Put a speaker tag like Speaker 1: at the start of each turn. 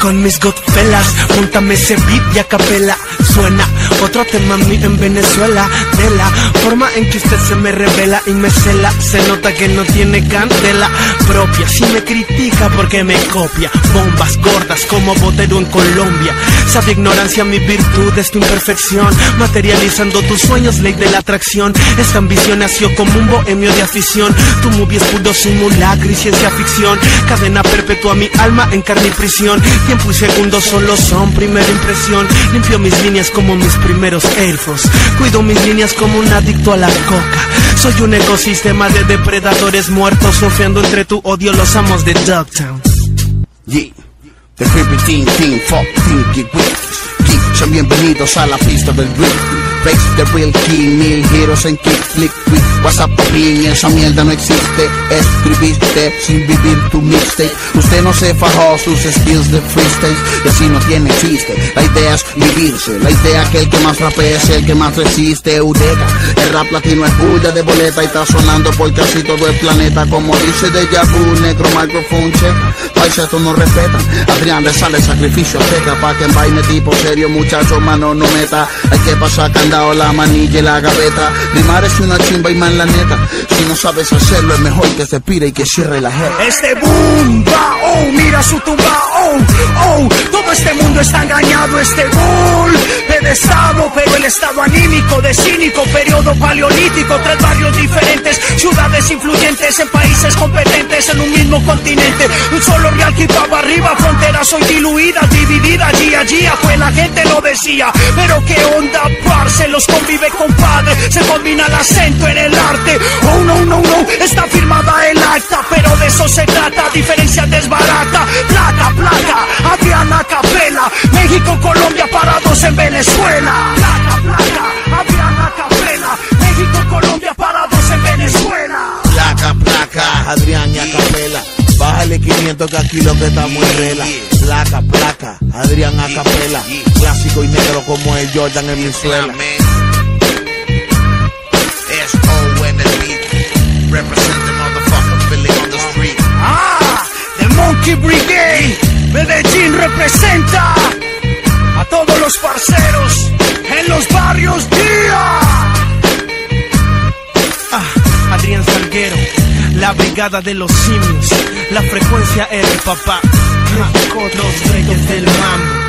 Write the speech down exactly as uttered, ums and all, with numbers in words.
Speaker 1: con mis Godfellas, montame ese beat y a capela. Suena otro tema mío en Venezuela, de la forma en que usted se me revela y me cela. Se nota que no tiene candela propia, si me critica porque me copia. Bombas gordas como Botero en Colombia. Sabe ignorancia mi virtud es tu imperfección, materializando tus sueños, ley de la atracción. Esta ambición nació como un bohemio de afición. Tu movie es puro simulacro y ciencia ficción. Cadena perpetua mi alma en carne y prisión. Tiempo y segundos solo son primera impresión. Limpio mis líneas como mis primeros Air Force. Cuido mis líneas como un adicto a la coca. Soy un ecosistema de depredadores muertos, surfeando entre tu odio los amos de Dogtown.
Speaker 2: Yeah, the creepy team, team, fuck, team, get with geek. Sean bienvenidos a la pista del beat. Face the real king, mil giros en kick, flick, quick. WhatsApp papi, esa mierda no existe. Escribiste sin vivir tu mixtape. Usted no se fajó sus skills de freestyle y así no tiene chiste. La idea es vivirse, la idea que el que más rapea es el que más resiste. Eureka, el rap latino es bulla de boleta y está sonando por casi todo el planeta. Como dice Deja Vu, negro microphone check. Paisa, esto no respetan. Adrián le sale sacrificio azteca pa' que en vaina tipo serio, muchacho, mano no meta. Hay que pasar candado, la manilla y la gaveta. Rimar es una chimba y man la neta. Si no sabes hacerlo es mejor que se pire y que cierre la jeta.
Speaker 3: Este boom, va, oh, mira su tumba, oh, oh. Todo este mundo está engañado, este golpe de estado, pero el estado anímico de cínico, periodo paleolítico, tres barrios diferentes, ciudades influyentes en países competentes en un mismo continente. Un solo real que va arriba, fronteras hoy diluidas, divididas, día a día, pues la gente lo decía. Pero qué onda, parce, los convive compadre, se combina el acento en el arte. Oh no, no, no, está firmada el acta, pero de eso se trata, diferencia desbarata. Placa, placa, Adriana Capela, México, Colombia, parados en Venezuela. Placa, placa, Adriana Capela, México, Colombia, parados en Venezuela.
Speaker 2: Placa, placa, Adrián y Acapela. Bájale quinientos que aquí lo que estamos en vela. Placa, placa, Adrián Acapela. Clásico y negro como el Jordan en Venezuela.
Speaker 4: S O N B, represent the motherfucker feeling on the street.
Speaker 3: Ah, The Monkey Brigade, Medellín representa a todos los parceros en los barrios día.
Speaker 1: Ah, Adrián Salguero, la brigada de los simios, la frecuencia R, papá, los reyes del mambo.